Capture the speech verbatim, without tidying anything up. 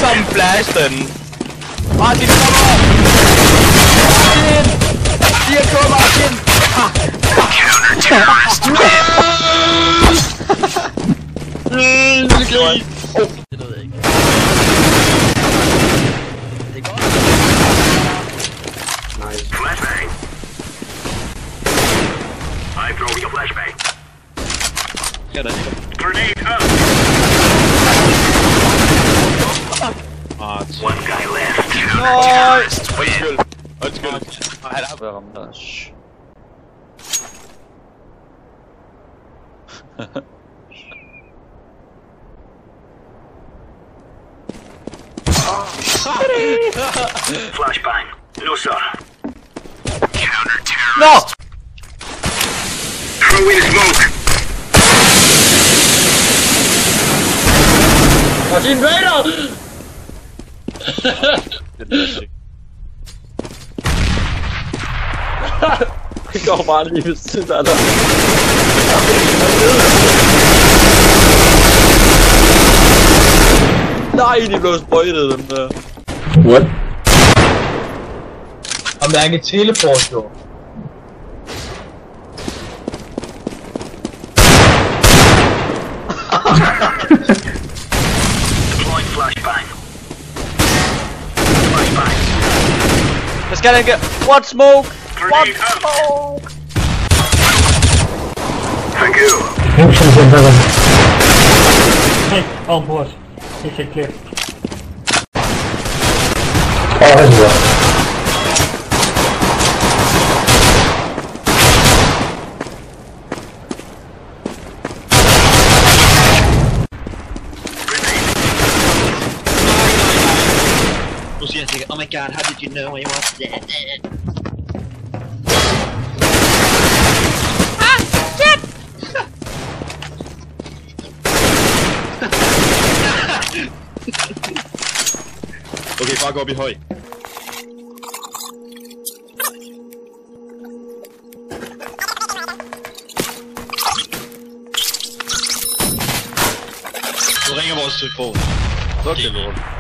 Som flash den. Martin kommer! Martin! Siger gå, Martin! Counter-terrorist! Oh. Det ved jeg ikke. Det er godt. Nice. Flashbang. I'm throwing a flashbang. Ja, der ligger. Grenade up. Martin. One guy left. Nice! Undskyld. Undskyld. Nej, han har været ramt der. Shhh. Flashbang. No sir. Counter-terrorist. No! Throw in smoke. Martin Vader! Det går bare lige ved siden af dig. Nej, de blev sprøjtet, dem der. What? Om der er ikke teleport, jo. Deploying flashbang. Flashbang. Jeg skal ikke. What smoke? What Grenade up. smoke? Thank you. Hey, ovenpå os. Det er clear. Åh, det er godt. Nu siger han sikkert, oh my god, how did you know I was dead? Ah, shit! Okay, bare gå op i høj. Nu ringer vores telefon. Luk det lort.